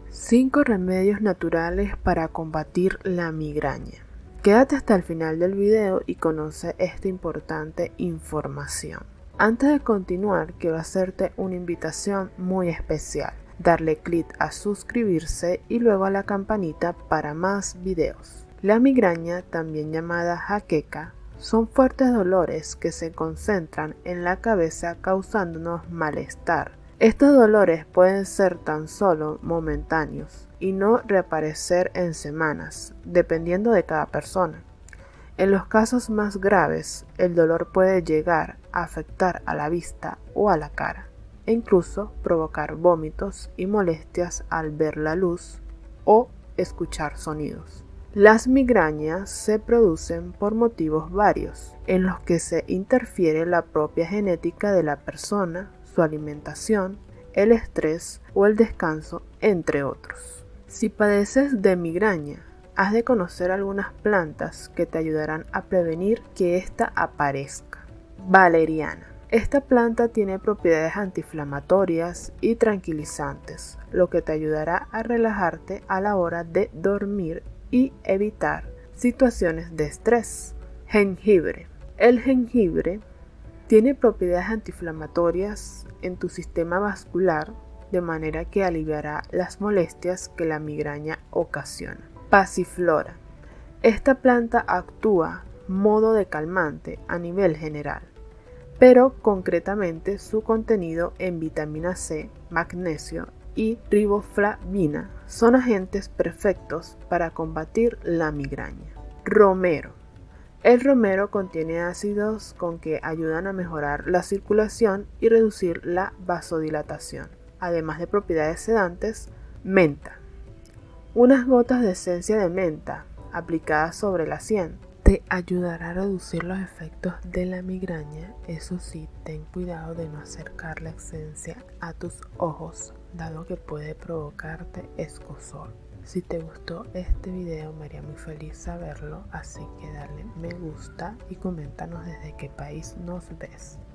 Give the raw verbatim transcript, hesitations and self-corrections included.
cinco remedios naturales para combatir la migraña. Quédate hasta el final del video y conoce esta importante información. Antes de continuar, quiero hacerte una invitación muy especial. Darle clic a suscribirse y luego a la campanita para más videos. La migraña, también llamada jaqueca, son fuertes dolores que se concentran en la cabeza causándonos malestar. Estos dolores pueden ser tan solo momentáneos y no reaparecer en semanas, dependiendo de cada persona. En los casos más graves, el dolor puede llegar a afectar a la vista o a la cara, e incluso provocar vómitos y molestias al ver la luz o escuchar sonidos. Las migrañas se producen por motivos varios, en los que se interfiere la propia genética de la persona, su alimentación, el estrés o el descanso, entre otros. Si padeces de migraña, has de conocer algunas plantas que te ayudarán a prevenir que ésta aparezca. Valeriana. Esta planta tiene propiedades antiinflamatorias y tranquilizantes, lo que te ayudará a relajarte a la hora de dormir y evitar situaciones de estrés. Jengibre. El jengibre tiene propiedades antiinflamatorias en tu sistema vascular, de manera que aliviará las molestias que la migraña ocasiona. Pasiflora. Esta planta actúa modo de calmante a nivel general, pero concretamente su contenido en vitamina C, magnesio y riboflavina son agentes perfectos para combatir la migraña. Romero. El romero contiene ácidos con que ayudan a mejorar la circulación y reducir la vasodilatación, además de propiedades sedantes. Menta. Unas gotas de esencia de menta aplicadas sobre la sien te ayudará a reducir los efectos de la migraña. Eso sí, ten cuidado de no acercar la esencia a tus ojos, dado que puede provocarte escozor. Si te gustó este video, me haría muy feliz saberlo, así que dale me gusta y coméntanos desde qué país nos ves.